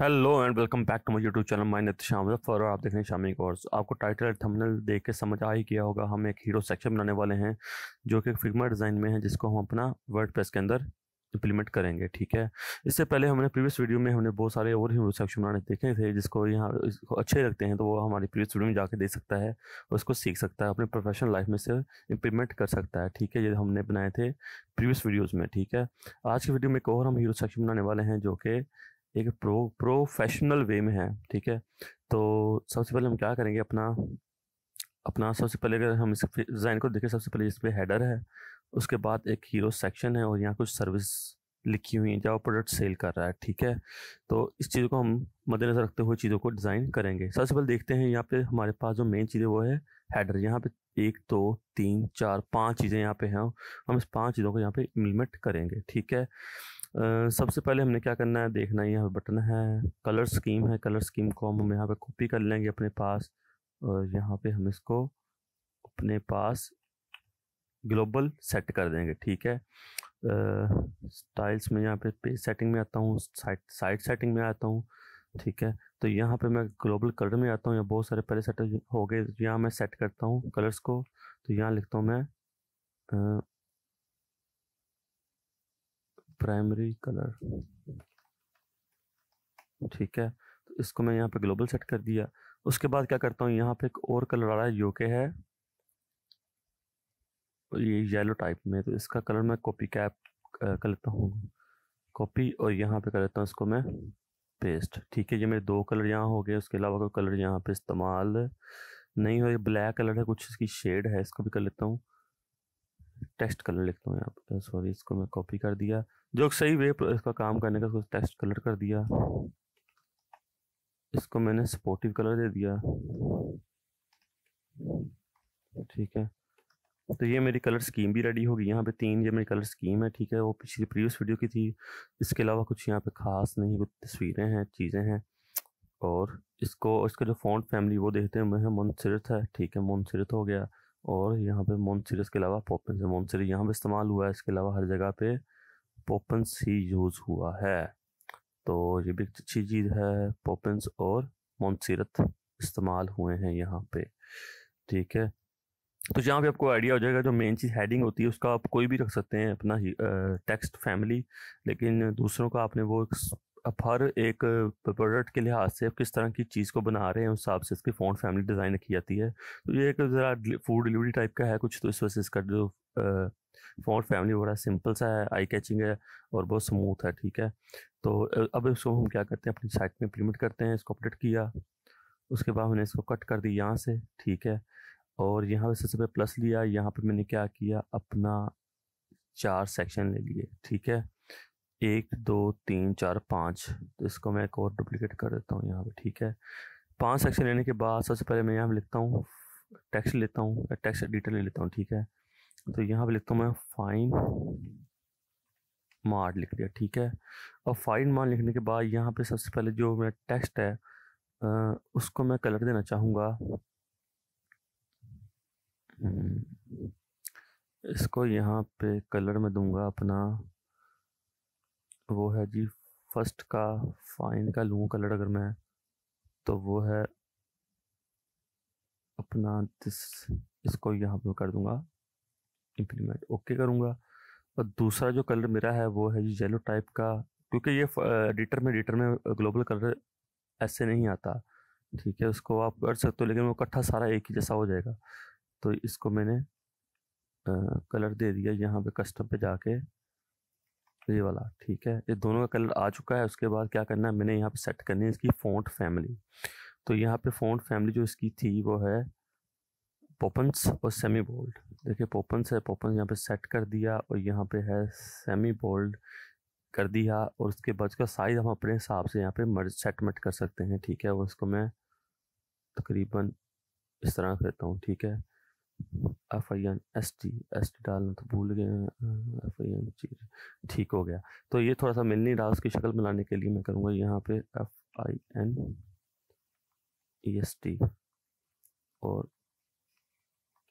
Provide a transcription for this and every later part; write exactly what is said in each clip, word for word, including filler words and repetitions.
Hello and welcome back to my YouTube channel. My name Sham Muzaffar और आप देख रहे हैं शामी कोर्स। आपको टाइटल और थंबनेल देख के समझ आ ही गया होगा, हम एक हीरो सेक्शन बनाने वाले हैं जो कि फिग्मा डिज़ाइन में है, जिसको हम अपना वर्डप्रेस के अंदर इंप्लीमेंट करेंगे। ठीक है, इससे पहले हमने प्रीवियस वीडियो में हमने बहुत सारे और हीरो सेक्शन बनाने देखे थे, जिसको यहाँ इसको अच्छे लगते हैं तो वो हमारी प्रीवियस वीडियो में जाके देख सकता है और उसको सीख सकता है, अपने प्रोफेशनल लाइफ में से इंप्लीमेंट कर सकता है। ठीक है, ये हमने बनाए थे प्रीवियस वीडियोज़ में। ठीक है, आज की वीडियो में एक और हम हीरो सेक्शन बनाने वाले हैं जो कि एक प्रो प्रोफेशनल वे में है। ठीक है, तो सबसे पहले हम क्या करेंगे, अपना अपना सबसे पहले अगर हम इस डिज़ाइन को देखें, सबसे पहले इस पर हेडर है, उसके बाद एक हीरो सेक्शन है और यहाँ कुछ सर्विस लिखी हुई है जहाँ प्रोडक्ट सेल कर रहा है। ठीक है, तो इस चीज़ को हम मद्देनजर रखते हुए चीज़ों को डिज़ाइन करेंगे। सबसे पहले देखते हैं यहाँ पे हमारे पास जो मेन चीज़ है वो है हेडर। यहाँ पे एक दो तीन चार पांच चीज़ें यहाँ पे हैं, हम इस पांच चीज़ों को यहाँ पे इम्प्लीमेंट करेंगे। ठीक है, अ, सबसे पहले हमने क्या करना है, देखना है यहाँ पे बटन है, कलर स्कीम है, कलर स्कीम को हम यहाँ पे कॉपी कर लेंगे अपने पास और यहाँ पे हम इसको अपने पास ग्लोबल सेट कर देंगे। ठीक है, स्टाइल्स में यहाँ पे पेज सेटिंग में आता हूँ, साइट साइट सेटिंग में आता हूँ। ठीक है, तो यहाँ पे मैं ग्लोबल कलर में आता हूँ, यहाँ बहुत सारे पहले सेट हो गए, यहाँ मैं सेट करता हूँ कलर्स को। तो यहाँ लिखता हूँ मैं प्राइमरी कलर। ठीक है, तो इसको मैं यहाँ पे ग्लोबल सेट कर दिया। उसके बाद क्या करता हूँ, यहाँ पे एक और कलर आ रहा है जो कि है ये येलो टाइप में, तो इसका कलर मैं कॉपी कैप कर लेता हूँ, कॉपी, और यहाँ पे कर लेता हूँ इसको मैं पेस्ट। ठीक है, ये मेरे दो कलर यहाँ हो गए, उसके अलावा कोई कलर यहाँ पे इस्तेमाल नहीं हो। ये ब्लैक कलर है, कुछ इसकी शेड है, इसको भी कर लेता हूँ, टेक्स्ट कलर लिखता हूँ यहाँ पे। सॉरी, इसको मैं कॉपी कर दिया, जो सही वे इसका काम करने का, इसको टेक्स्ट कलर कर दिया, इसको मैंने सपोर्टिव कलर दे दिया। ठीक है, तो ये मेरी कलर स्कीम भी रेडी होगी। यहाँ पे तीन ये मेरी कलर स्कीम है। ठीक है, वो पिछली प्रीवियस वीडियो की थी, इसके अलावा कुछ यहाँ पे खास नहीं, कुछ तस्वीरें हैं, चीज़ें हैं। और इसको इसका जो फ़ॉन्ट फैमिली वो देखते हैं, मैं मोन्सेरत है। ठीक है, मोन्सेरत हो गया, और यहाँ पे मोन्सेरत के अलावा पोपन्स है। मोन्सेरत यहाँ पे इस्तेमाल हुआ है, इसके अलावा हर जगह पे पोपन्स ही यूज़ हुआ है, तो ये भी अच्छी चीज़ है। पोपन्स और मोन्सेरत इस्तेमाल हुए हैं यहाँ पे। ठीक है, तो यहाँ पे आपको आइडिया हो जाएगा, जो मेन चीज़ हेडिंग होती है उसका आप कोई भी रख सकते हैं अपना टेक्स्ट फैमिली, लेकिन दूसरों का आपने वो आप हर एक प्रोडक्ट के लिहाज से आप किस तरह की चीज़ को बना रहे हैं उस हिसाब से इसकी फ़ॉन्ट फैमिली डिज़ाइन की जाती है। तो ये एक ज़रा फूड डिलीवरी टाइप का है कुछ, तो इस वजह से इसका जो फ़ॉन्ट फैमिली बड़ा सिंपल सा है, आई कैचिंग है और बहुत स्मूथ है। ठीक है, तो अब इसको हम क्या करते हैं, अपनी साइट में इम्प्लीमेंट करते हैं। इसको अपडेट किया, उसके बाद मैंने इसको कट कर दी यहाँ से। ठीक है, और यहाँ पे सबसे पहले प्लस लिया, यहाँ पे मैंने क्या किया, अपना चार सेक्शन ले लिए। ठीक है, एक दो तीन चार पाँच, तो इसको मैं एक और डुप्लीकेट कर देता हूँ यहाँ पे। ठीक है, पांच सेक्शन लेने के बाद सबसे पहले मैं यहाँ पे लिखता हूँ टेक्स्ट लेता हूँ, टेक्स्ट एडिटर ले लेता हूँ। ठीक है, तो यहाँ पे लिखता हूँ मैं फाइन मार्ड लिख दिया। ठीक है, और फाइन मार्ड लिखने के बाद यहाँ पे सबसे पहले जो मेरा टेक्स्ट है आ, उसको मैं कलर देना चाहूँगा। इसको यहाँ पे कलर में दूंगा अपना, वो है जी फर्स्ट का, फाइन का लूँ कलर अगर मैं, तो वो है अपना दिस, इसको यहाँ पे कर दूंगा इम्प्लीमेंट, ओके करूँगा। और दूसरा जो कलर मेरा है वो है जी येलो टाइप का, क्योंकि ये एडिटर में एडिटर में ग्लोबल कलर ऐसे नहीं आता। ठीक है, उसको आप कर सकते हो, लेकिन वो इकट्ठा सारा एक ही जैसा हो जाएगा। तो इसको मैंने कलर दे दिया यहाँ पे कस्टम पे जाके, ये वाला। ठीक है, ये दोनों का कलर आ चुका है। उसके बाद क्या करना है, मैंने यहाँ पे सेट करनी है इसकी फ़ॉन्ट फैमिली। तो यहाँ पे फ़ॉन्ट फैमिली जो इसकी थी वो है पोपन्स और सेमी बोल्ड। देखिए पोपन्स है, पोपन्स यहाँ पे सेट कर दिया, और यहाँ पे है सेमी बोल्ड कर दिया, और उसके बाद का साइज़ हम अपने हिसाब से यहाँ पे मर्ज सेटमेंट कर सकते हैं। ठीक है, वो इसको मैं तकरीबन इस तरह करता हूँ। ठीक है, F I N S T S T डालना तो भूल गए, एफ आई एन चीज ठीक हो गया। तो ये थोड़ा सा मिल नहीं रहा, उसकी शक्ल मिलाने के लिए मैं करूँगा यहाँ पे F I N E S T और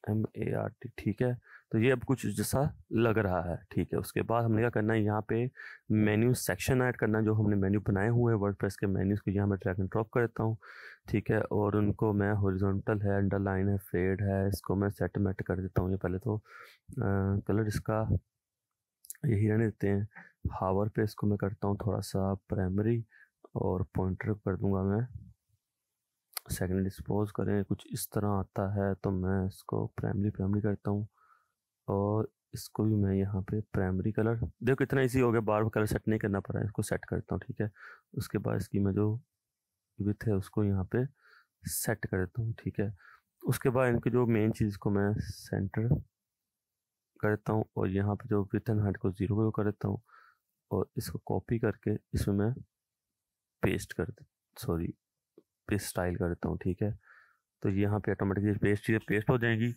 एम ए आर टी, ठीक है। तो ये अब कुछ जैसा लग रहा है, ठीक है। उसके बाद हमने क्या करना है, यहाँ पे मेन्यू सेक्शन ऐड करना है। जो हमने मेन्यू बनाए हुए हैं वर्डप्रेस के मेन्यूज़ को यहाँ मैं ड्रैग एंड ड्रॉप कर देता हूँ, ठीक है। और उनको मैं हॉरिजॉन्टल है, अंडरलाइन है, फेड है, इसको मैं सेट मेट कर देता हूँ। ये पहले तो कलर इसका यही रहने देते हैं। हावर पे इसको मैं करता हूँ थोड़ा सा प्राइमरी, और पॉइंटर कर दूंगा मैं सेकेंडरी। सपोज करें कुछ इस तरह आता है तो मैं इसको प्राइमरी प्राइमरी करता हूँ, और इसको भी मैं यहाँ पे प्राइमरी कलर, देखो कितना इजी हो गया, बार बार कलर सेट नहीं करना पड़ा है, इसको सेट करता हूँ, ठीक है। उसके बाद इसकी मैं जो विथ है उसको यहाँ पे सेट कर देता हूँ, ठीक है। उसके बाद इनकी जो मेन चीज़ को मैं सेंटर कर देता हूँ, और यहाँ पे जो विथ एंड हाइट को जीरो कर देता हूँ, और इसको कॉपी करके इसमें मैं पेस्ट कर दे सॉरी पेस्ट स्टाइल कर देता हूँ, ठीक है। तो यहाँ पे ऑटोमेटिकली पेस्ट चीज़ें पेस्ट हो जाएंगी।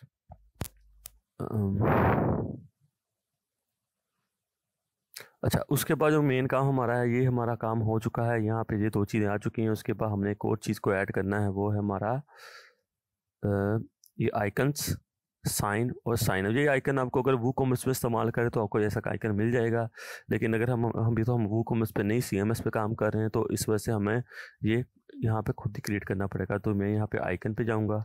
अच्छा, उसके बाद जो मेन काम हमारा है, ये हमारा काम हो चुका है। यहाँ पे ये दो चीज़ें आ चुकी हैं। उसके बाद हमने एक और चीज़ को ऐड करना है, वो है हमारा आ, ये आइकन्स, साइन और साइन। ये आइकन आपको अगर वो कॉमर्स में इस्तेमाल करें तो आपको ऐसा आइकन मिल जाएगा, लेकिन अगर हम हम भी तो हम वो कॉमर्स पे नहीं सी एम एस पे काम कर रहे हैं, तो इस वजह से हमें ये यहाँ पे खुद ही क्रिएट करना पड़ेगा। तो मैं यहाँ पे आइकन पे जाऊँगा,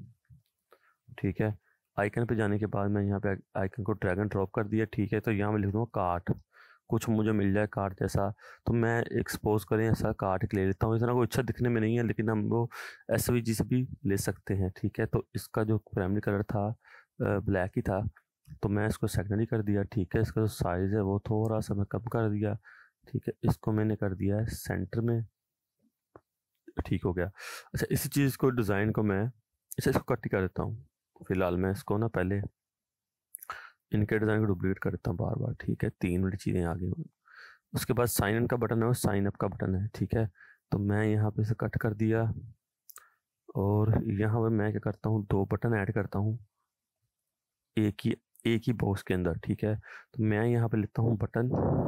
ठीक है। आइकन पे जाने के बाद मैं यहाँ पे आइकन को ड्रैग एंड ड्रॉप कर दिया, ठीक है। तो यहाँ मैं लिख दूँगा कार्ट, कुछ मुझे मिल जाए कार्ट जैसा। तो मैं एक्सपोज करें ऐसा कार्ट ले लेता हूँ। इतना कोई अच्छा दिखने में नहीं है, लेकिन हम वो ऐसे भी चीज़ भी ले सकते हैं, ठीक है। तो इसका जो प्राइमरी कलर था ब्लैक ही था, तो मैं इसको सेकेंडरी कर दिया, ठीक है। इसका जो साइज़ है वो थोड़ा सा मैं कम कर दिया, ठीक है। इसको मैंने कर दिया है सेंटर में, ठीक हो गया। अच्छा, इसी चीज़ को डिज़ाइन को मैं इसे इसको कट ही कर देता हूँ। फिलहाल मैं इसको ना पहले इनके डिज़ाइन को डुप्लीकेट कर देता हूँ बार बार, ठीक है। तीन बड़ी चीज़ें आ गई। उसके बाद साइन इन का बटन है और साइन अप का बटन है, ठीक है। तो मैं यहाँ पे इसे कट कर दिया, और यहाँ पे मैं क्या करता हूँ, दो बटन ऐड करता हूँ एक ही एक ही बॉक्स के अंदर, ठीक है। तो मैं यहाँ पे लेता हूँ बटन,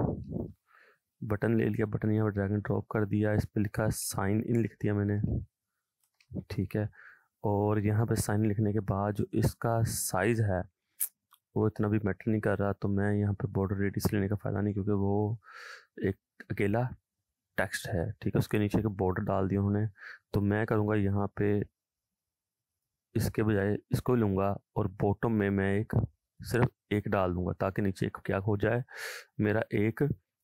बटन ले लिया, बटन यहाँ पर ड्रैग एंड ड्रॉप कर दिया, इस पर लिखा साइन इन लिख दिया मैंने, ठीक है। और यहाँ पे साइन लिखने के बाद जो इसका साइज़ है वो इतना भी मैटर नहीं कर रहा, तो मैं यहाँ पे बॉर्डर रेडियस लेने का फ़ायदा नहीं, क्योंकि वो एक अकेला टेक्स्ट है, ठीक है। उसके नीचे के बॉर्डर डाल दिया उन्होंने। तो मैं करूँगा यहाँ पे इसके बजाय इसको लूँगा, और बॉटम में मैं एक सिर्फ एक डाल दूँगा, ताकि नीचे एक क्या हो जाए, मेरा एक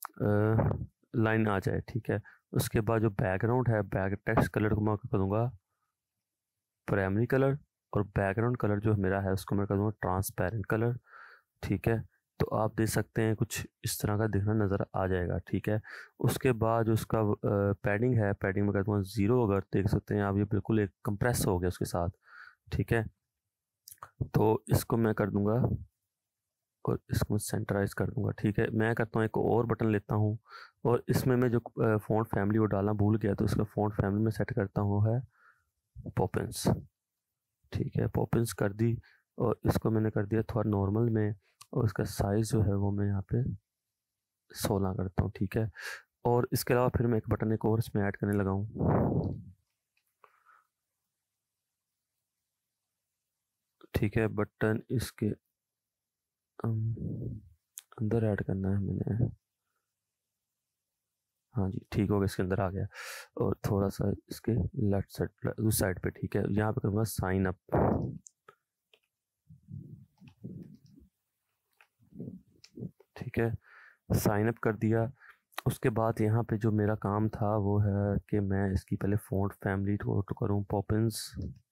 लाइन आ जाए, ठीक है। उसके बाद जो बैकग्राउंड है, बैक टेक्स्ट कलर को मैं कर दूँगा प्राइमरी कलर, और बैकग्राउंड कलर जो मेरा है उसको मैं कर दूँगा ट्रांसपेरेंट कलर, ठीक है। तो आप देख सकते हैं कुछ इस तरह का दिखना नज़र आ जाएगा, ठीक है। उसके बाद जो उसका पैडिंग है, पैडिंग में कर दूँगा ज़ीरो, अगर देख सकते हैं आप, ये बिल्कुल एक कंप्रेस हो गया उसके साथ, ठीक है। तो इसको मैं कर दूँगा और इसको मैं सेंटराइज कर दूँगा, ठीक है। मैं करता हूँ एक और बटन लेता हूँ, और इसमें मैं जो फ़ॉन्ट फैमिली वो डालना भूल गया, तो इसका फ़ॉन्ट फैमिली में सेट करता हूँ है पॉपिंस, ठीक है। पॉपिंस कर दी, और इसको मैंने कर दिया थोड़ा नॉर्मल में, और इसका साइज़ जो है वो मैं यहाँ पे सोलह करता हूँ, ठीक है। और इसके अलावा फिर मैं एक बटन एक और इसमें ऐड करने लगा हूँ, ठीक है। बटन इसके अंदर ऐड करना है मैंने, हाँ जी, ठीक हो गया, इसके अंदर आ गया। और थोड़ा सा इसके लेफ्ट साइड उस साइड पे, ठीक है। यहाँ पे करूँगा साइन अप, ठीक है। साइन अप कर दिया। उसके बाद यहाँ पे जो मेरा काम था वो है कि मैं इसकी पहले फ़ॉन्ट फैमिली को तो करूँ पॉपिंस,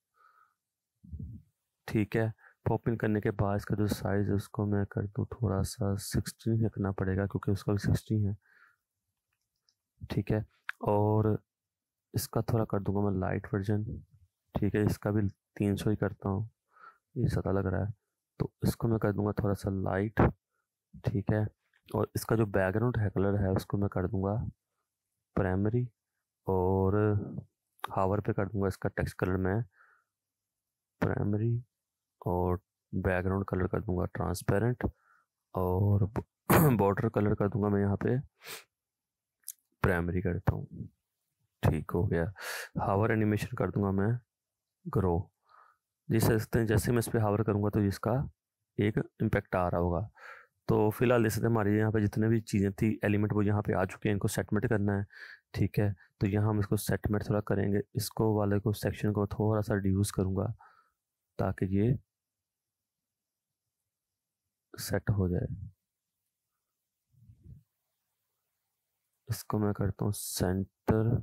ठीक है। पॉपिंग करने के बाद इसका जो साइज़ है उसको मैं कर दूँ थोड़ा सा सिक्सटीन रखना पड़ेगा, क्योंकि उसका भी सिक्सटीन है, ठीक है। और इसका थोड़ा कर दूंगा मैं लाइट वर्जन, ठीक है। इसका भी तीन सौ ही करता हूँ, ये ज़्यादा लग रहा है, तो इसको मैं कर दूंगा थोड़ा सा लाइट, ठीक है। और इसका जो बैकग्राउंड है कलर है उसको मैं कर दूंगा प्राइमरी, और हावर पे कर दूंगा इसका टेक्स्ट कलर में प्राइमरी, और बैकग्राउंड कलर कर दूंगा ट्रांसपेरेंट, और बॉर्डर कलर कर दूंगा मैं यहाँ पे प्राइमरी करता हूँ, ठीक हो गया। हावर एनिमेशन कर दूंगा मैं ग्रो, जिस सकते हैं जैसे मैं इस पर हावर करूँगा तो इसका एक इम्पेक्ट आ रहा होगा। तो फिलहाल जैसे हमारे यहाँ पे जितने भी चीज़ें थी एलिमेंट वो यहाँ पे आ चुके हैं, इनको सेटमेंट करना है। ठीक है, तो यहाँ हम इसको सेटमेंट थोड़ा करेंगे, इसको वाले को सेक्शन को थोड़ा सा रिड्यूस करूँगा ताकि ये सेट हो जाए। इसको मैं करता हूँ सेंटर,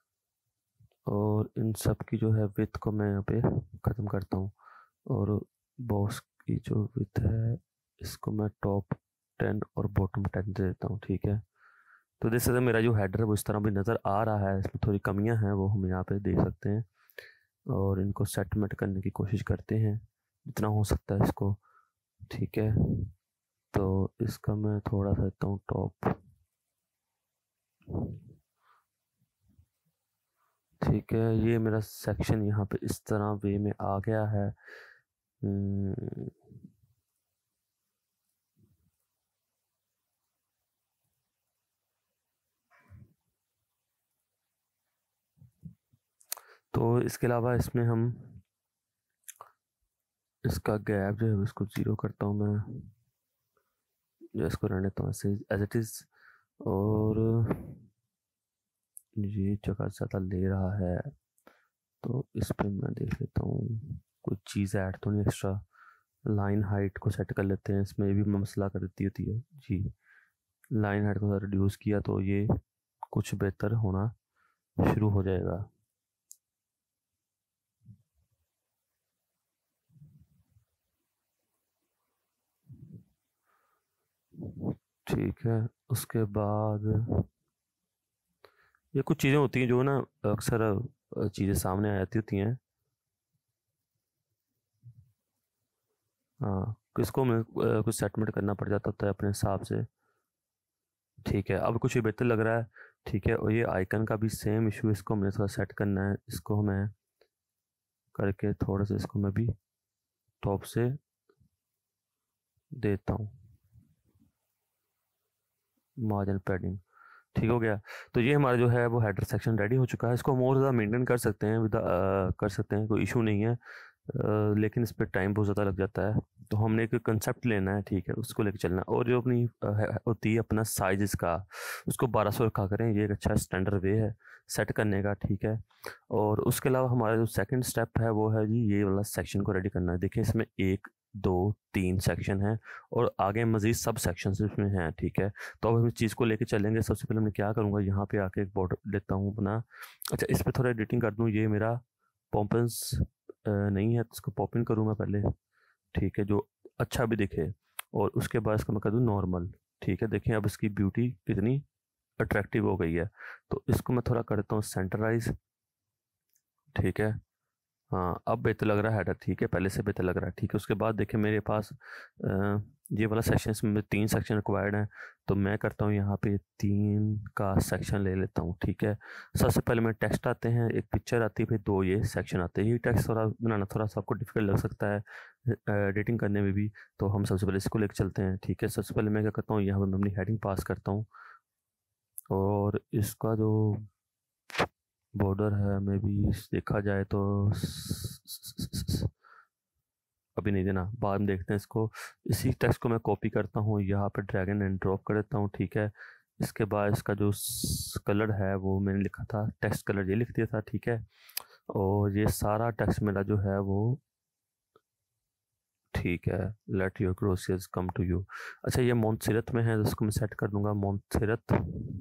और इन सब की जो है विथ को मैं यहाँ पे ख़त्म करता हूँ, और बॉक्स की जो विथ है इसको मैं टॉप टेन और बॉटम टेन दे देता हूँ। ठीक है, तो जैसे से मेरा जो हेडर है वो इस तरह भी नज़र आ रहा है, इसमें थोड़ी कमियां हैं वो हम यहाँ पे देख सकते हैं, और इनको सेटमेंट करने की कोशिश करते हैं जितना हो सकता है इसको। ठीक है, तो इसका मैं थोड़ा सा देता हूँ टॉप। ठीक है, ये मेरा सेक्शन यहाँ पे इस तरह वे में आ गया है। तो इसके अलावा इसमें हम इसका गैप जो है उसको ज़ीरो करता हूँ मैं, जो इसको रहने देता हूँ ऐसे एज इट इज़, और ये जगह ज़्यादा ले रहा है तो इस पर मैं देख लेता हूँ कुछ चीज़ ऐड तो नहीं एक्स्ट्रा। लाइन हाइट को सेट कर लेते हैं, इसमें भी मसला कर देती होती है जी। लाइन हाइट को रिड्यूस किया तो ये कुछ बेहतर होना शुरू हो जाएगा। ठीक है, उसके बाद ये कुछ चीज़ें होती हैं जो ना अक्सर चीज़ें सामने आ जाती होती हैं। हाँ, किसको में कुछ सेटमेंट करना पड़ जाता होता है अपने हिसाब से। ठीक है, अब कुछ ये बेहतर लग रहा है। ठीक है, और ये आइकन का भी सेम इशू, इसको हमें थोड़ा सेट करना है, इसको मैं करके थोड़ा सा इसको मैं भी टॉप से देता हूँ मार्जिन पैडिंग। ठीक हो गया, तो ये हमारा जो है वो हेडर सेक्शन रेडी हो चुका है। इसको मोर ज़्यादा मेंटेन कर सकते हैं विद कर सकते हैं, कोई इशू नहीं है, आ, लेकिन इस पर टाइम बहुत ज़्यादा लग जाता है। तो हमने एक कंसेप्ट लेना है, ठीक है, उसको लेकर चलना है। और जो अपनी होती है अपना साइज इसका, उसको बारह सौ रखा करें, ये एक अच्छा स्टैंडर्ड वे है सेट करने का। ठीक है, और उसके अलावा हमारा जो सेकंड स्टेप है वो है जी ये वाला सेक्शन को रेडी करना है। देखिए इसमें एक दो तीन सेक्शन हैं और आगे मज़ीद सब सेक्शन इसमें हैं। ठीक है, तो अब हम इस चीज़ को लेके चलेंगे। सबसे पहले मैं क्या करूँगा, यहाँ पे आके एक बॉर्डर लेता हूँ अपना। अच्छा, इस पर थोड़ा एडिटिंग कर दूँ, ये मेरा पॉम्पन्स नहीं है तो इसको पॉप इन करूँ मैं पहले। ठीक है, जो अच्छा भी दिखे, और उसके बाद इसको मैं कर दूँ नॉर्मल। ठीक है, देखें अब इसकी ब्यूटी कितनी अट्रैक्टिव हो गई है। तो इसको मैं थोड़ा करता हूँ सेंटराइज। ठीक है, हाँ अब बेहतर लग रहा है हेडर। ठीक है, पहले से बेहतर लग रहा है। ठीक है, उसके बाद देखिए मेरे पास आ, ये वाला सेक्शन, इसमें तीन सेक्शन रिक्वायर्ड हैं, तो मैं करता हूँ यहाँ पे तीन का सेक्शन ले लेता हूँ। ठीक है, सबसे पहले मैं टेक्स्ट आते हैं, एक पिक्चर आती है, फिर दो ये सेक्शन आते हैं। ये टेक्स्ट थोड़ा बनाना थोड़ा सा आपको डिफिकल्ट लग सकता है एडिटिंग करने में भी, तो हम सबसे पहले इसको लेकर चलते हैं। ठीक है, सबसे पहले मैं क्या करता हूँ, यहाँ पर मैं अपनी हेडिंग पास करता हूँ, और इसका जो बॉर्डर है में भी देखा जाए तो अभी नहीं देना, बाद में देखते हैं इसको। इसी टेक्स्ट को मैं कॉपी करता हूँ, यहाँ पे ड्रैग एंड ड्रॉप कर देता हूँ। ठीक है, इसके बाद इसका जो कलर है वो मैंने लिखा था, टेक्स्ट कलर ये लिख दिया था। ठीक है, और ये सारा टेक्स्ट मेरा जो है वो ठीक है, let your groceries come to you. अच्छा, ये मोंटसेरत में है तो इसको मैं सेट कर दूंगा मोंटसेरत।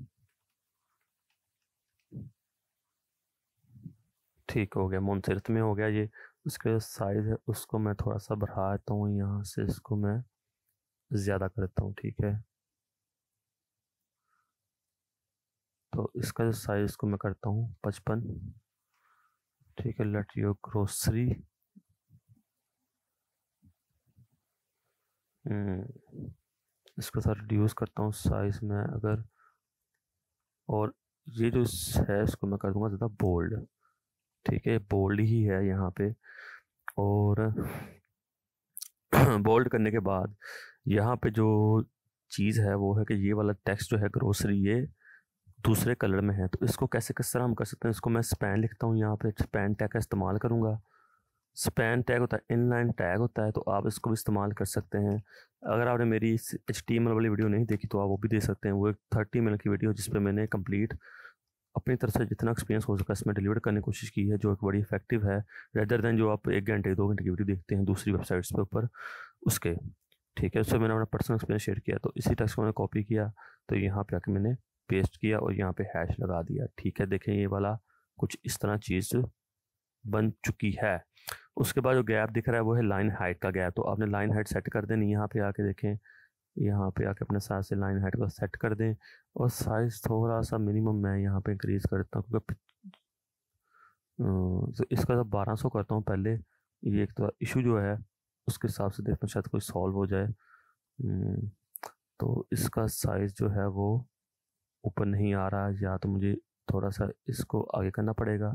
ठीक हो गया, मोंटसेरत में हो गया ये। उसका जो साइज़ है उसको मैं थोड़ा सा बढ़ा देता हूँ, यहाँ से इसको मैं ज़्यादा कर देता हूँ। ठीक है, तो इसका जो साइज़ को मैं करता हूँ पचपन। ठीक है, लेट योर ग्रोसरी, इसको थोड़ा रिड्यूस करता हूँ साइज़ में अगर, और ये जो है इसको मैं कर दूँगा ज़्यादा बोल्ड। ठीक है, बोल्ड ही है यहाँ पे, और बोल्ड करने के बाद यहाँ पे जो चीज़ है वो है कि ये वाला टेक्स्ट जो है ग्रोसरी ये दूसरे कलर में है। तो इसको कैसे किस तरह हम कर सकते हैं, इसको मैं स्पैन लिखता हूँ, यहाँ पे स्पैन टैग का इस्तेमाल करूँगा। स्पैन टैग होता है, इनलाइन टैग होता है, तो आप इसको भी इस्तेमाल कर सकते हैं। अगर आपने मेरी इस एच टी एम एल वाली वीडियो नहीं देखी तो आप वो भी देख सकते हैं। वो एक थर्टी मिनट की वीडियो जिस पर मैंने कंप्लीट अपनी तरफ से जितना एक्सपीरियंस हो सका इसमें डिलीवर करने की कोशिश की है, जो एक बड़ी इफेक्टिव है रेदर देन जो आप एक घंटे दो घंटे की वीडियो देखते हैं दूसरी वेबसाइट्स पे ऊपर उसके। ठीक है, उससे मैंने अपना पर्सनल एक्सपीरियंस शेयर किया। तो इसी टेक्स्ट को मैंने कॉपी किया, तो यहाँ पे आके मैंने पेस्ट किया और यहाँ पे हैश लगा दिया। ठीक है, देखें ये वाला कुछ इस तरह चीज़ बन चुकी है। उसके बाद जो गैप दिख रहा है वो है लाइन हाइट का गैप। तो आपने लाइन हाइट सेट कर देनी, यहाँ पे आके देखें, यहाँ पे आके अपने साथ से लाइन हाइट को सेट कर दें और साइज़ थोड़ा सा मिनिमम मैं यहाँ पे इंक्रीज़ करता हूँ, क्योंकि तो इसका जब बारह सौ करता हूँ पहले, ये एक तो इशू जो है उसके हिसाब से देखता हूँ शायद कोई सॉल्व हो जाए। तो इसका साइज़ जो है वो ऊपर नहीं आ रहा, या तो मुझे थोड़ा सा इसको आगे करना पड़ेगा।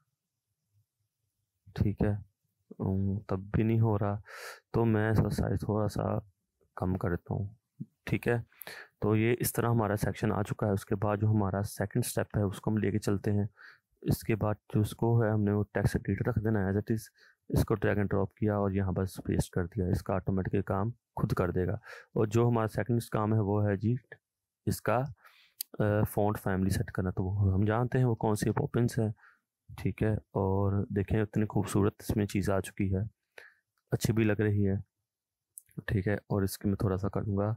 ठीक है, तब भी नहीं हो रहा, तो मैं इसका साइज़ थोड़ा सा कम करता हूँ। ठीक है, तो ये इस तरह हमारा सेक्शन आ चुका है। उसके बाद जो हमारा सेकंड स्टेप है उसको हम लेके चलते हैं। इसके बाद जो उसको है हमने वो टेक्स्ट एडिटर रख देना है एज इट इज़। इसको ड्रैग एंड ड्रॉप किया और यहाँ बस पेस्ट कर दिया, इसका ऑटोमेटिक काम खुद कर देगा। और जो हमारा सेकंड काम है वो है जी इसका फ़ॉन्ट फैमिली सेट करना। तो वो हम जानते हैं वो कौन सी पॉपिंस है। ठीक है, और देखें इतनी खूबसूरत इसमें चीज़ आ चुकी है, अच्छी भी लग रही है। ठीक है, और इसकी मैं थोड़ा सा करूँगा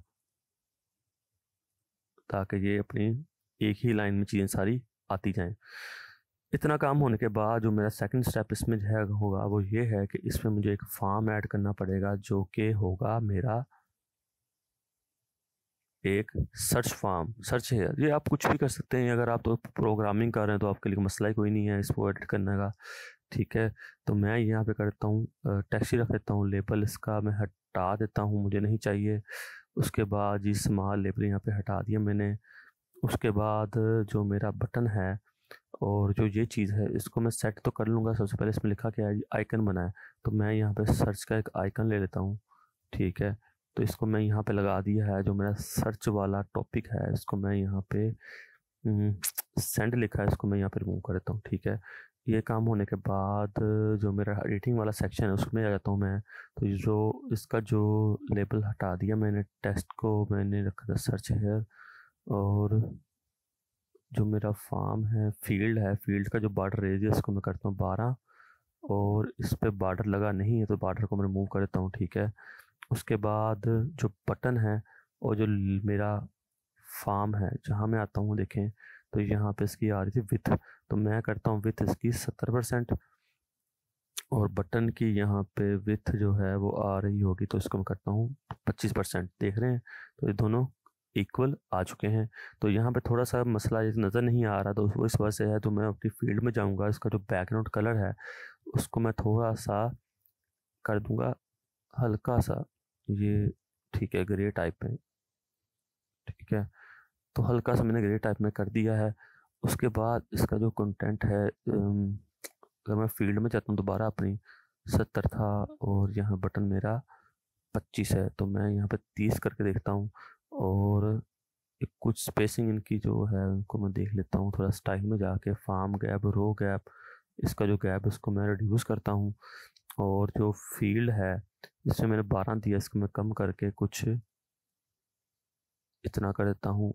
ताकि ये अपनी एक ही लाइन में चीज़ें सारी आती जाएं। इतना काम होने के बाद जो मेरा सेकंड स्टेप इसमें जो है होगा वो ये है कि इसमें मुझे एक फॉर्म ऐड करना पड़ेगा, जो कि होगा मेरा एक सर्च फार्म। सर्च है, ये आप कुछ भी कर सकते हैं। अगर आप तो प्रोग्रामिंग कर रहे हैं तो आपके लिए मसला ही कोई नहीं है इसको एडिट करने का। ठीक है, तो मैं यहाँ पे करता हूँ टेक्स्ट ही रख देता हूँ, लेबल इसका मैं हटा देता हूँ, मुझे नहीं चाहिए। उसके बाद जी स्मॉल लेबल यहाँ पे हटा दिया मैंने। उसके बाद जो मेरा बटन है और जो ये चीज़ है इसको मैं सेट तो कर लूँगा। सबसे पहले इसमें लिखा क्या है, आइकन बना है, तो मैं यहाँ पे सर्च का एक आइकन ले लेता हूँ। ठीक है, तो इसको मैं यहाँ पे लगा दिया है। जो मेरा सर्च वाला टॉपिक है इसको मैं यहाँ पे सेंड लिखा है, इसको मैं यहाँ पे रिमूव कर देता हूँ। ठीक है, ये काम होने के बाद जो मेरा एडिटिंग वाला सेक्शन है उसमें आ जाता हूँ मैं। तो जो इसका जो लेबल हटा दिया मैंने, टेक्स्ट को मैंने रखा था सर्च हेयर, और जो मेरा फॉर्म है फील्ड है, फील्ड का जो बॉर्डर रेडियस को मैं करता हूँ बारह, और इस पर बॉर्डर लगा नहीं है तो बॉर्डर को मैं रिमूव कर देता हूँ। ठीक है, उसके बाद जो बटन है और जो मेरा फॉर्म है जहाँ मैं आता हूँ देखें, तो यहाँ पे इसकी आ रही थी विथ, तो मैं करता हूँ विथ इसकी सत्तर परसेंट, और बटन की यहाँ पे विथ जो है वो आ रही होगी तो इसको मैं करता हूँ पच्चीस परसेंट। देख रहे हैं, तो ये दोनों इक्वल आ चुके हैं। तो यहाँ पे थोड़ा सा मसला ये नज़र नहीं आ रहा, तो वो इस वजह से है। तो मैं अपनी फील्ड में जाऊँगा, इसका जो बैकग्राउंड कलर है उसको मैं थोड़ा सा कर दूँगा हल्का सा, ये ठीक है ग्रे टाइप में। ठीक है, तो हल्का सा मैंने ग्रे टाइप में कर दिया है। उसके बाद इसका जो कंटेंट है, अगर मैं फील्ड में जाता हूँ दोबारा अपनी, सत्तर था और यहाँ बटन मेरा पच्चीस है, तो मैं यहाँ पे तीस करके देखता हूँ। और एक कुछ स्पेसिंग इनकी जो है उनको मैं देख लेता हूँ थोड़ा स्टाइल में जाके, फार्म गैप, रो गैप, इसका जो गैप उसको मैं रिड्यूस करता हूँ। और जो फील्ड है इसमें मैंने बारह दिया, इसको मैं कम करके कुछ इतना कर देता हूँ।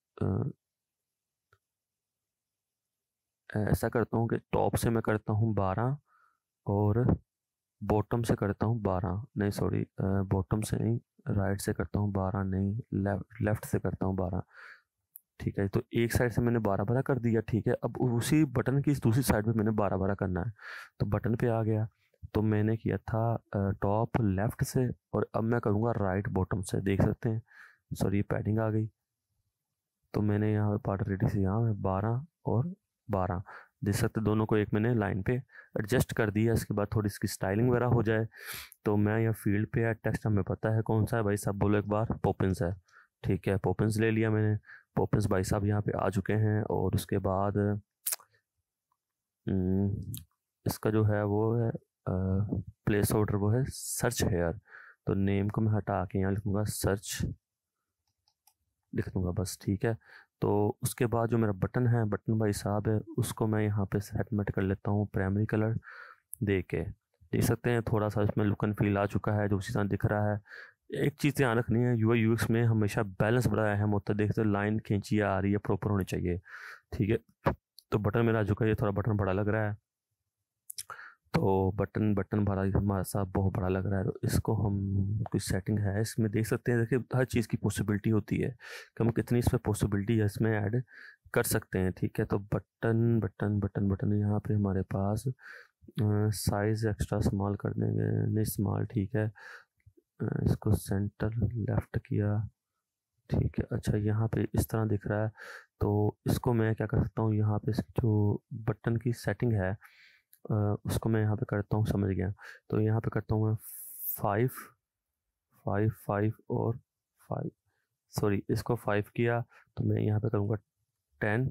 ऐसा करता हूँ कि टॉप से मैं करता हूँ बारह और बॉटम से करता हूँ बारह, नहीं सॉरी बॉटम से नहीं, राइट से करता हूँ बारह, नहीं लेफ्ट लेफ्ट से करता हूँ बारह। ठीक है, तो एक साइड से मैंने बारह बारह कर दिया। ठीक है, अब उसी बटन की दूसरी साइड पे मैंने बारह बारह करना है, तो बटन पे आ गया। तो मैंने किया था टॉप लेफ्ट से, और अब मैं करूँगा राइट बॉटम से। देख सकते हैं, सॉरी पैडिंग आ गई। तो मैंने यहाँ पे पार्ट रेडी से यहाँ बारह और बारह देख सकते, दोनों को एक मैंने लाइन पे एडजस्ट कर दिया। इसके बाद थोड़ी इसकी स्टाइलिंग वगैरह हो जाए, तो मैं यहाँ फील्ड पे है, टेक्स्ट हमें पता है कौन सा है भाई साहब, बोलो एक बार, पॉपिंस है। ठीक है, पॉपिंस ले लिया मैंने, पॉपिंस भाई साहब यहाँ पे आ चुके हैं। और उसके बाद इसका जो है वो है प्लेस ऑर्डर, वो है सर्च हेयर। तो नेम को मैं हटा के यहाँ लिखूँगा सर्च, लिख दूँगा बस। ठीक है, तो उसके बाद जो मेरा बटन है, बटन भाई साहब है, उसको मैं यहाँ पे सेटमेंट कर लेता हूँ प्राइमरी कलर दे के। देख सकते हैं थोड़ा सा इसमें लुक एंड फील आ चुका है, जो उसी तरह दिख रहा है। एक चीज़ ध्यान रखनी है, यूआई यूएक्स में हमेशा बैलेंस बड़ा अहम होता है। देखते लाइन खींची आ रही है, प्रॉपर होनी चाहिए, ठीक है। तो बटन मेरा जो है, थोड़ा बटन बड़ा लग रहा है, तो बटन बटन भरा हमारा साथ बहुत बड़ा लग रहा है। तो इसको हम कुछ सेटिंग है इसमें देख सकते हैं। देखिए हर चीज़ की पॉसिबिलिटी होती है कि हम कितनी इसमें पॉसिबिलिटी है इसमें ऐड कर सकते हैं, ठीक है। तो बटन बटन बटन बटन यहाँ पे हमारे पास साइज़ एक्स्ट्रा स्मॉल कर देंगे, नहीं स्मॉल ठीक है। इसको सेंटर लेफ्ट किया, ठीक है। अच्छा यहाँ पे इस तरह दिख रहा है, तो इसको मैं क्या कर सकता हूँ, यहाँ पे जो बटन की सेटिंग है Uh, उसको मैं यहाँ पे करता हूँ, समझ गया। तो यहाँ पे करता हूँ मैं फाइव फाइव फाइव और फाइव, सॉरी इसको फाइव किया, तो मैं यहाँ पे करूँगा टेन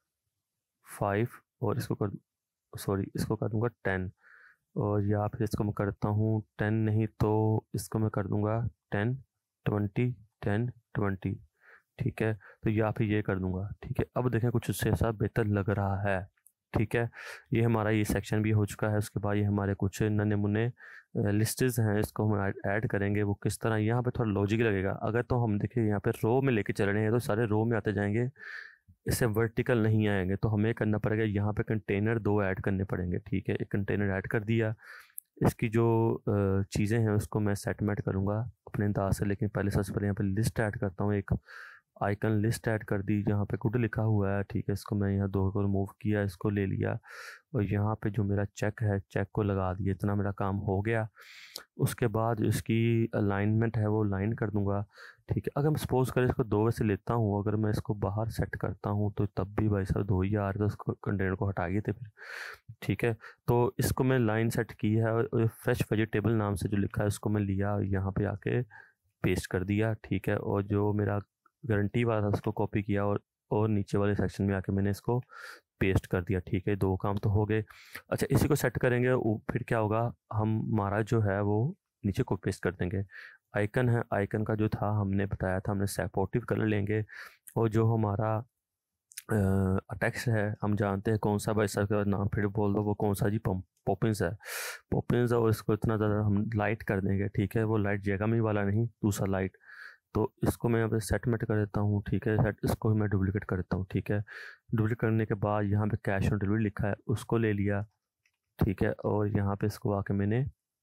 फाइव, और इसको कर सॉरी इसको कर दूँगा टेन, और या फिर इसको मैं करता हूँ टेन नहीं तो इसको मैं कर दूँगा टेन ट्वेंटी टेन ट्वेंटी, ठीक है। तो या फिर ये कर दूँगा, ठीक है। अब देखें कुछ उससे ऐसा बेहतर लग रहा है, ठीक है। ये हमारा ये सेक्शन भी हो चुका है। उसके बाद ये हमारे कुछ नन्हे मुन्ने लिस्टेस हैं, इसको हम ऐड करेंगे। वो किस तरह, यहाँ पे थोड़ा लॉजिक लगेगा। अगर तो हम देखिए यहाँ पे रो में लेके चल रहे हैं तो सारे रो में आते जाएंगे, इससे वर्टिकल नहीं आएंगे। तो हमें करना पड़ेगा, यहाँ पे कंटेनर दो ऐड करने पड़ेंगे, ठीक है। एक कंटेनर ऐड कर दिया, इसकी जो चीज़ें हैं उसको मैं सेटमेंट करूँगा अपने अंदाज से। लेकिन पहले सबसे पहले यहाँ पे लिस्ट ऐड करता हूँ, एक आइकन लिस्ट ऐड कर दी जहाँ पे गुड लिखा हुआ है, ठीक है। इसको मैं यहाँ दो को रिमूव किया, इसको ले लिया, और यहाँ पे जो मेरा चेक है चेक को लगा दिया। इतना मेरा काम हो गया। उसके बाद इसकी अलाइनमेंट है वो लाइन कर दूंगा, ठीक है। अगर मैं सपोज करें इसको दो वैसे लेता हूँ, अगर मैं इसको बाहर सेट करता हूँ तो तब भी भाई साहब दो ही आ रहे, तो उसको कंटेनर को हटाइए थे फिर, ठीक है। तो इसको मैं लाइन सेट की है, और फ्रेश वेजिटेबल नाम से जो लिखा है उसको मैं लिया यहाँ पे आके पेस्ट कर दिया, ठीक है। और जो मेरा गारंटी वाला था उसको कॉपी किया, और और नीचे वाले सेक्शन में आके मैंने इसको पेस्ट कर दिया, ठीक है। दो काम तो हो गए। अच्छा इसी को सेट करेंगे, फिर क्या होगा, हम हमारा जो है वो नीचे को पेस्ट कर देंगे। आइकन है, आइकन का जो था हमने बताया था, हमने सपोर्टिव कलर लेंगे, और जो हमारा टेक्स्ट है हम जानते हैं कौन सा, भाई सर का नाम फिर बोल दो, वो कौन सा जी, पॉपिंस है, पॉपिंस है। और इसको इतना ज़्यादा हम लाइट कर देंगे, ठीक है। वो लाइट जैगामी वाला नहीं, दूसरा लाइट। तो इसको मैं यहाँ पे सेटमेंट कर देता हूँ, ठीक है। सेट इसको मैं डुप्लीकेट कर देता हूँ, ठीक है। डुप्लीकेट करने के बाद यहाँ पे कैश ऑन डिलीवरी लिखा है, उसको ले लिया, ठीक है। और यहाँ पे इसको आके मैंने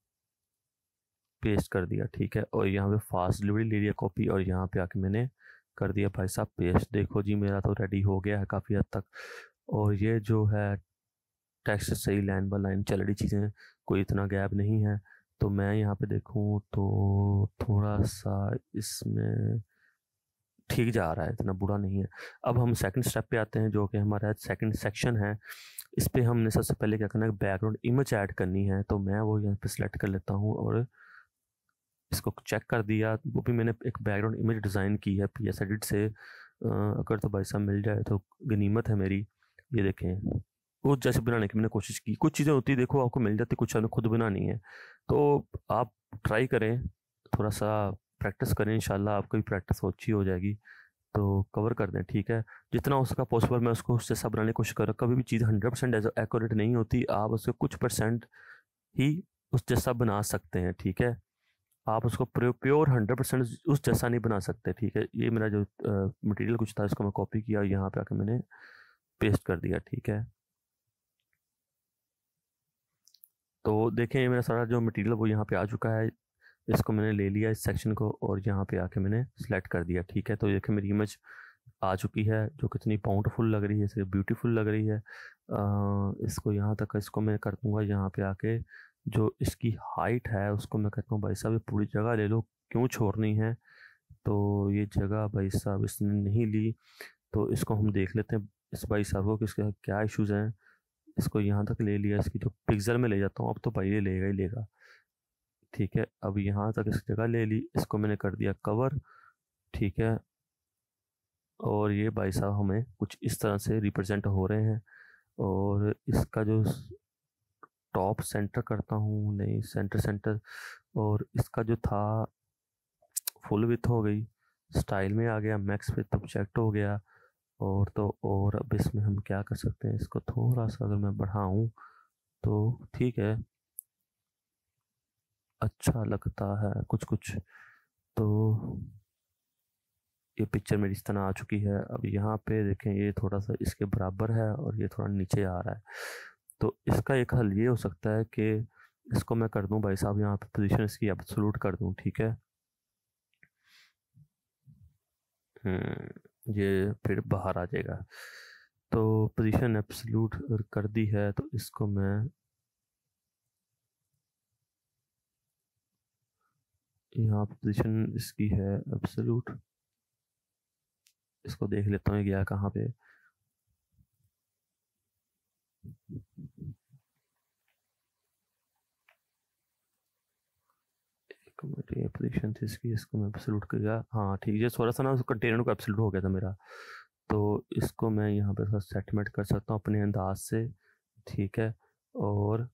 पेस्ट कर दिया, ठीक है। और यहाँ पे फास्ट डिलीवरी ले लिया कॉपी, और यहाँ पे आके मैंने कर दिया भाई साहब पेस्ट। देखो जी मेरा तो रेडी हो गया है काफ़ी हद तक। और ये जो है टेक्स्ट सही लाइन बाय लाइन चल रही चीज़ें, कोई इतना गैप नहीं है। तो मैं यहाँ पे देखूँ तो थोड़ा सा इसमें ठीक जा रहा है, इतना बुरा नहीं है। अब हम सेकंड स्टेप पे आते हैं, जो कि हमारा सेकंड सेक्शन है। इस पे हमने सबसे पहले क्या करना है, बैकग्राउंड इमेज ऐड करनी है। तो मैं वो यहाँ पे सिलेक्ट कर लेता हूँ, और इसको चेक कर दिया। वो भी मैंने एक बैकग्राउंड इमेज डिज़ाइन की है पी एस एडिट से। अगर तो भाई साहब मिल जाए तो गनीमत है मेरी। ये देखें, वो जैसे बनाने की मैंने कोशिश की। कुछ चीज़ें होती है देखो आपको मिल जाती, कुछ हमें खुद बनानी है। तो आप ट्राई करें, थोड़ा सा प्रैक्टिस करें, इंशाल्लाह आपकी प्रैक्टिस अच्छी हो जाएगी। तो कवर कर दें, ठीक है। जितना हो सका पॉसिबल मैं उसको उससे सब बनाने की कोशिश करूँ। कभी भी चीज़ हंड्रेड परसेंट एक्यूरेट नहीं होती, आप उसके कुछ परसेंट ही उस जैसा बना सकते हैं, ठीक है। आप उसको प्योर हंड्रेड परसेंट उस जैसा नहीं बना सकते, ठीक है। ये मेरा जो मटेरियल कुछ था इसको मैं कॉपी किया, यहाँ पे आके मैंने पेस्ट कर दिया, ठीक है। तो देखें ये मेरा सारा जो मटेरियल वो यहाँ पे आ चुका है। इसको मैंने ले लिया इस सेक्शन को, और यहाँ पे आके मैंने सेलेक्ट कर दिया, ठीक है। तो देखें मेरी इमेज आ चुकी है, जो कितनी बाउंडफुल लग रही है, सिर्फ ब्यूटीफुल लग रही है। आ, इसको यहाँ तक इसको मैं कर दूँगा, यहाँ पे आके जो इसकी हाइट है उसको मैं कहता हूँ भाई साहब पूरी जगह ले लो, क्यों छोड़नी है। तो ये जगह भाई साहब इसने नहीं ली, तो इसको हम देख लेते हैं इस भाई साहब को किसका क्या इश्यूज़ हैं। इसको यहाँ तक ले लिया, इसकी जो पिक्सल में ले जाता हूँ, अब तो भाई ये लेगा ही लेगा, ठीक है। अब यहाँ तक इस जगह ले ली, इसको मैंने कर दिया कवर, ठीक है। और ये भाई साहब हमें कुछ इस तरह से रिप्रेजेंट हो रहे हैं। और इसका जो टॉप सेंटर करता हूँ, नहीं सेंटर सेंटर, और इसका जो था फुल विथ हो गई, स्टाइल में आ गया, मैक्स विथ ऑब्जेक्ट हो गया। और तो और अब इसमें हम क्या कर सकते हैं, इसको थोड़ा सा अगर मैं बढ़ाऊँ तो ठीक है। अच्छा लगता है कुछ कुछ। तो ये पिक्चर मेरी इस तरह आ चुकी है। अब यहाँ पे देखें, ये थोड़ा सा इसके बराबर है और ये थोड़ा नीचे आ रहा है। तो इसका एक हल ये हो सकता है कि इसको मैं कर दूं भाई साहब, यहाँ पे पोजीशन इसकी एब्सोल्यूट कर दूं, ठीक है। हम्म ये फिर बाहर आ जाएगा। तो पोजीशन एब्सोल्यूट कर दी है, तो इसको मैं यहाँ पोजीशन इसकी है एब्सोल्यूट। इसको देख लेता हूँ गया कहाँ पे। एक मिनट, ये पोजीशन थी इसकी, इसको मैं एब्सोल्यूट किया। हाँ ठीक है, थोड़ा सा ना कंटेनर को एब्सोल्यूट हो गया था मेरा। तो इसको मैं यहाँ पे थोड़ा सेटमेंट कर सकता हूँ अपने अंदाज से, ठीक है। और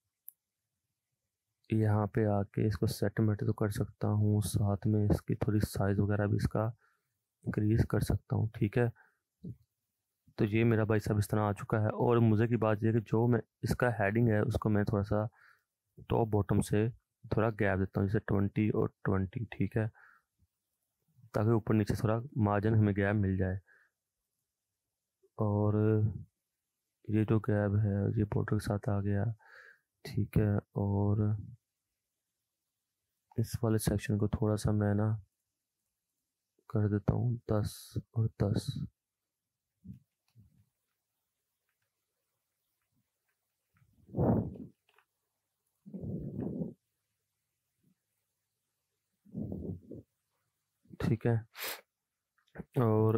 यहाँ पे आके इसको सेटमेंट तो कर सकता हूँ, साथ में इसकी थोड़ी साइज़ वगैरह भी इसका इंक्रीज़ कर सकता हूँ, ठीक है। तो ये मेरा भाई साहब इस तरह आ चुका है। और मुझे की बात यह है कि जो मैं इसका हेडिंग है उसको मैं थोड़ा सा टॉप बॉटम से थोड़ा गैप देता हूँ, जैसे ट्वेंटी और ट्वेंटी, ठीक है, ताकि ऊपर नीचे थोड़ा मार्जिन हमें गैप मिल जाए। और ये जो गैप है ये बॉर्डर के साथ आ गया, ठीक है। और इस वाले सेक्शन को थोड़ा सा मैं ना कर देता हूँ दस और दस। ठीक है। और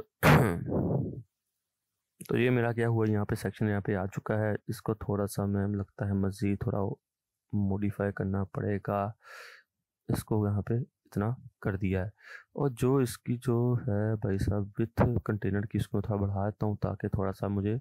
तो ये मेरा क्या हुआ, यहाँ पे सेक्शन यहाँ पे आ चुका है। इसको थोड़ा सा मैं लगता है मज़ीद थोड़ा मॉडिफाई करना पड़ेगा। इसको यहाँ पे इतना कर दिया है। और जो इसकी जो है भाई साहब विथ कंटेनर की, इसको थोड़ा बढ़ा देता हूँ ताकि थोड़ा सा मुझे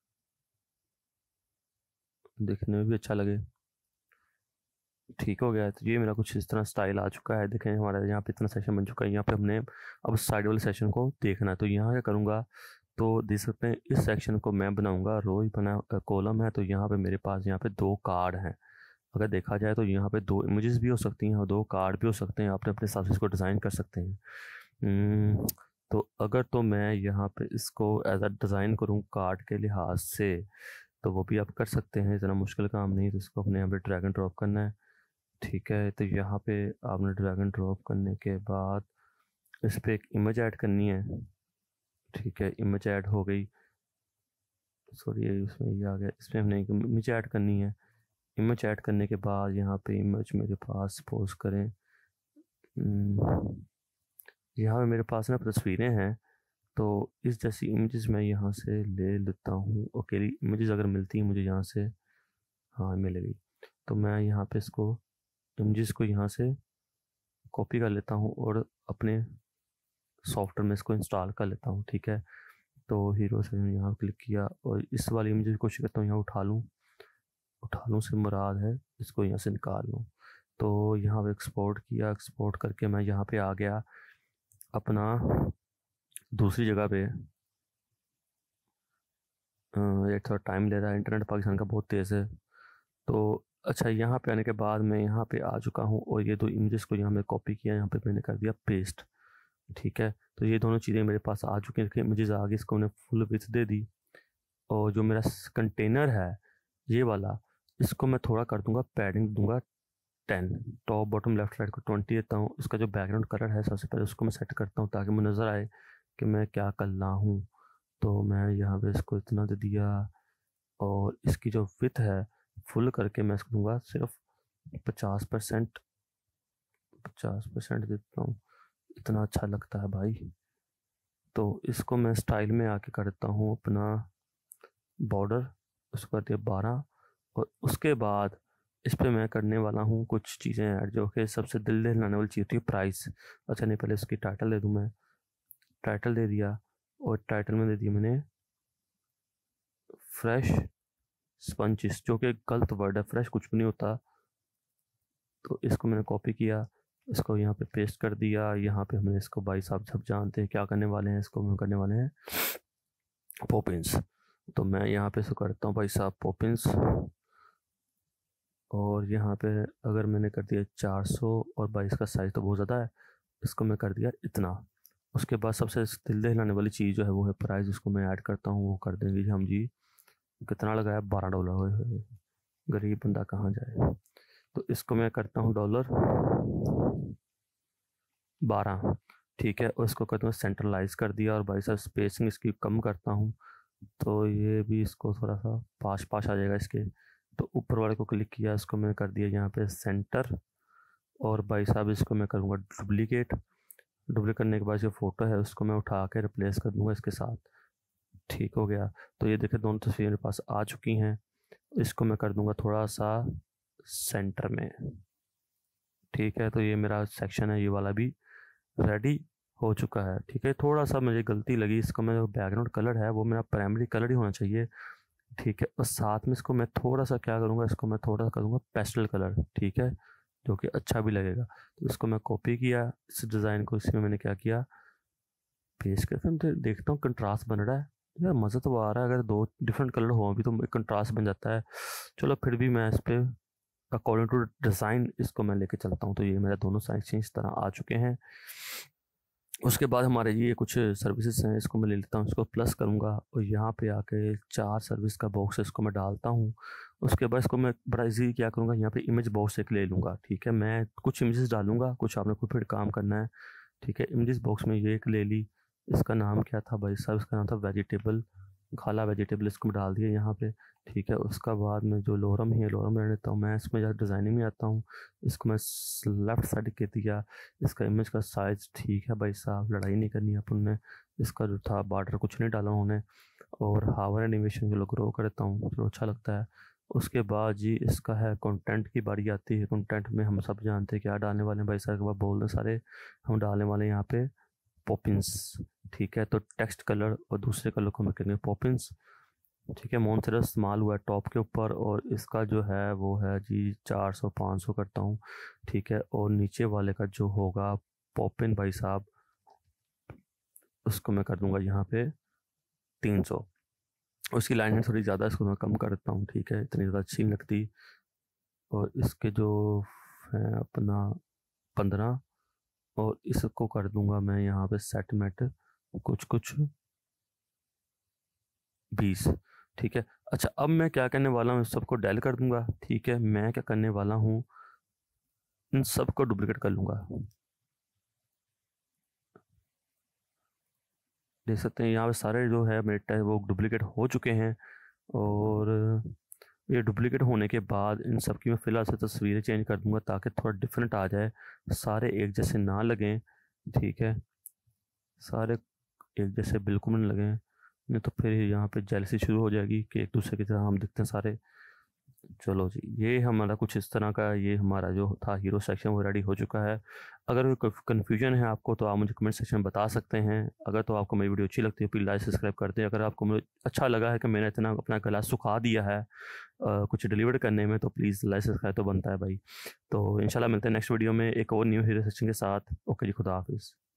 देखने में भी अच्छा लगे। ठीक हो गया है। तो ये मेरा कुछ इस तरह स्टाइल आ चुका है। देखें हमारा यहाँ पे इतना सेशन बन चुका है। यहाँ पे हमने अब साइड वाले सेशन को देखना है। तो यहाँ क्या करूँगा, तो देख सकते हैं इस सेक्शन को मैं बनाऊँगा रो ही बना कॉलम है। तो यहाँ पे मेरे पास यहाँ पे दो कार्ड हैं। अगर देखा जाए तो यहाँ पे दो इमेजेस भी हो सकती हैं और दो कार्ड भी हो सकते हैं। आपने अपने हिसाब से इसको डिज़ाइन कर सकते हैं। हम्म, तो अगर तो मैं यहाँ पे इसको एज अ डिज़ाइन करूँ कार्ड के लिहाज से, तो वो भी आप कर सकते हैं, इतना मुश्किल काम नहीं। तो इसको अपने यहाँ पे ड्रैग एंड ड्रॉप करना है, ठीक है। तो यहाँ पे आपने ड्रैग एंड ड्रॉप करने के बाद इस पर एक इमेज ऐड करनी है, ठीक है। इमेज ऐड हो गई, सॉरी उसमें ये आ गया। इसमें हमने एक इमेज ऐड करनी है। इमेज ऐड करने के बाद यहाँ पे इमेज मेरे पास सपोज करें, यहाँ पे मेरे पास ना तस्वीरें हैं। तो इस जैसी इमेजेस मैं यहाँ से ले लेता हूँ। अकेली इमेजेस अगर मिलती हैं मुझे यहाँ से, हाँ मिलेगी, तो मैं यहाँ पे इसको इमेजेस को यहाँ से कॉपी कर लेता हूँ और अपने सॉफ्टवेयर में इसको इंस्टॉल कर लेता हूँ, ठीक है। तो हीरो से यहाँ क्लिक किया और इस वाली इमेज की कोशिश करता हूँ यहाँ उठा लूँ। उठा लूँ से मुराद है इसको यहाँ से निकाल लूँ। तो यहाँ पे एक्सपोर्ट किया, एक्सपोर्ट करके मैं यहाँ पे आ गया अपना दूसरी जगह पे। ये थोड़ा टाइम ले रहा है, इंटरनेट पाकिस्तान का बहुत तेज़ है। तो अच्छा, यहाँ पे आने के बाद मैं यहाँ पे आ चुका हूँ और ये दो इमेजेस को यहाँ मैं कॉपी किया, यहाँ पे मैंने कर दिया पेस्ट, ठीक है। तो ये दोनों चीज़ें मेरे पास आ चुकी हैं। इमेजेस आ गई, इसको मैंने फुल विड्थ दे दी। और जो मेरा कंटेनर है ये वाला, इसको मैं थोड़ा कर दूंगा, पैडिंग दूंगा ten. Top bottom left right को ट्वेंटी देता हूँ। इसका जो बैकग्राउंड कलर है सबसे पहले उसको मैं सेट करता हूँ ताकि मुझे नज़र आए कि मैं क्या कर रहा हूँ। तो मैं यहाँ पे इसको इतना दे दिया। और इसकी जो विथ है फुल करके मैं इसको दूंगा सिर्फ पचास परसेंट पचास परसेंट देता हूँ। इतना अच्छा लगता है भाई। तो इसको मैं स्टाइल में आके करता हूँ अपना बॉर्डर, उसको कर दिया बारह। और उसके बाद इस पर मैं करने वाला हूँ कुछ चीज़ें ऐड, जो कि सबसे दिल दहलाने वाली चीज़ होती है, प्राइस। अच्छा नहीं, पहले इसकी टाइटल दे दूँ मैं। टाइटल दे दिया और टाइटल में दे दिया मैंने फ्रेश स्पंचिस, जो कि गलत वर्ड है, फ्रेश कुछ भी नहीं होता। तो इसको मैंने कॉपी किया, इसको यहाँ पे पेस्ट कर दिया। यहाँ पे हमने इसको भाई साहब सब जानते हैं क्या करने वाले हैं। इसको हम करने वाले हैं पॉपिंस। तो मैं यहाँ पे इसको करता हूँ भाई साहब पॉपिंस। और यहाँ पे अगर मैंने कर दिया चार सौ और बाईस का साइज़ तो बहुत ज़्यादा है, इसको मैं कर दिया इतना। उसके बाद सबसे दिल दहलाने वाली चीज़ जो है वो है प्राइस, इसको मैं ऐड करता हूँ। वो कर देंगे हम जी, कितना लगाया, बारह डॉलर। हो गरीब बंदा कहाँ जाए। तो इसको मैं करता हूँ डॉलर बारह, ठीक है। और इसको करता हूँ सेंट्रलाइज कर दिया, और भाई साहब स्पेसिंग इसकी कम करता हूँ, तो ये भी इसको थोड़ा सा पास पास आ जाएगा इसके। तो ऊपर वाले को क्लिक किया, इसको मैं कर दिया यहाँ पे सेंटर, और भाई साहब इसको मैं करूँगा डुप्लीकेट। डुप्लीकेट करने के बाद जो फ़ोटो है उसको मैं उठा के रिप्लेस कर दूँगा इसके साथ। ठीक हो गया। तो ये देखिए दोनों तस्वीरें मेरे पास आ चुकी हैं। इसको मैं कर दूँगा थोड़ा सा सेंटर में, ठीक है। तो ये मेरा सेक्शन है, ये वाला भी रेडी हो चुका है, ठीक है। थोड़ा सा मुझे गलती लगी, इसका मैं जो बैकग्राउंड कलर है वो मेरा प्राइमरी कलर ही होना चाहिए, ठीक है। और साथ में इसको मैं थोड़ा सा क्या करूँगा, इसको मैं थोड़ा सा करूँगा पेस्टल कलर, ठीक है, जो कि अच्छा भी लगेगा। तो इसको मैं कॉपी किया इस डिज़ाइन को, इसमें मैंने क्या किया, पेस्ट करके मैं देखता हूँ कंट्रास्ट बन रहा है। यार मज़ा तो आ रहा है, अगर दो डिफरेंट कलर हो अभी तो कंट्रास्ट बन जाता है। चलो फिर भी मैं इस पर अकॉर्डिंग टू डिज़ाइन इसको मैं लेके चलता हूँ। तो ये मेरे दोनों साइड से इस तरह आ चुके हैं। उसके बाद हमारे ये कुछ सर्विसेज हैं, इसको मैं ले लेता हूँ, इसको प्लस करूँगा और यहाँ पे आके चार सर्विस का बॉक्स है इसको मैं डालता हूँ। उसके बाद इसको मैं बड़ा इजी क्या करूँगा, यहाँ पे इमेज बॉक्स एक ले लूँगा, ठीक है। मैं कुछ इमेजेस डालूँगा, कुछ आपने को फिर काम करना है, ठीक है। इमेजेस बॉक्स में ये एक ले ली, इसका नाम क्या था भाई साहब, इसका नाम था वेजिटेबल, खाला वेजिटेबल, इसको मैं डाल दिया यहाँ पे, ठीक है। उसका बाद में जो लोरम है लोरम रहने देता हूँ मैं, इसमें जहाँ डिज़ाइनिंग में आता हूँ, इसको मैं लेफ़्ट साइड के दिया। इसका इमेज का साइज़ ठीक है भाई साहब, लड़ाई नहीं करनी अपन ने। इसका जो था बॉर्डर कुछ नहीं डाला उन्होंने, और हावर एनिमेशन जो ग्रो करता हूँ जो अच्छा लगता है। उसके बाद जी इसका है कंटेंट की बारी आती है। कंटेंट में हम सब जानते हैं क्या डालने वाले हैं भाई साहब, के बाद बोल दें सारे, हम डालने वाले हैं यहाँ पे पॉपिंस, ठीक है। तो टेक्स्ट कलर और दूसरे कलर को मैं करेंगे पॉपिंस, ठीक है। मोन्सेरा इस्तेमाल हुआ है टॉप के ऊपर, और इसका जो है वो है जी चार सौ पाँच सौ करता हूँ, ठीक है। और नीचे वाले का जो होगा पॉपिन भाई साहब, उसको मैं कर दूंगा यहाँ पे तीन सौ। उसकी लाइन थोड़ी ज़्यादा, इसको मैं कम कर देता हूँ, ठीक है, इतनी ज़्यादा अच्छी नहीं लगती। और इसके जो है अपना पंद्रह, और इसको कर दूंगा मैं यहाँ पे सेट मेट कुछ कुछ बीस, ठीक है। अच्छा अब मैं क्या करने वाला हूँ, इस सबको डेल कर दूंगा, ठीक है। मैं क्या करने वाला हूँ, इन सबको डुप्लीकेट कर लूँगा। देख सकते हैं यहाँ पे सारे जो है मेरे टाइप वो डुप्लीकेट हो चुके हैं। और ये डुप्लीकेट होने के बाद इन सब की मैं फ़िलहाल से तस्वीरें चेंज कर दूंगा ताकि थोड़ा डिफरेंट आ जाए, सारे एक जैसे ना लगें, ठीक है। सारे एक जैसे बिल्कुल नहीं लगें, नहीं तो फिर यहाँ पे जेलसी शुरू हो जाएगी कि एक दूसरे की तरह हम दिखते हैं सारे। चलो जी, ये हमारा कुछ इस तरह का ये हमारा जो था हीरो सेक्शन वो रेडी हो चुका है। अगर कोई कन्फ्यूजन है आपको तो आप मुझे कमेंट सेक्शन में बता सकते हैं। अगर तो आपको मेरी वीडियो अच्छी लगती है प्लीज़ लाइक सब्सक्राइब कर दें। अगर आपको मुझे अच्छा लगा है कि मैंने इतना अपना गला सुखा दिया है आ, कुछ डिलीवर करने में, तो प्लीज़ लाइक सब्सक्राइब तो बनता है भाई। तो इंशाल्लाह मिलते हैं नेक्स्ट वीडियो में एक और न्यू हीरो सेक्शन के साथ। ओके जी, खुदा हाफिज़।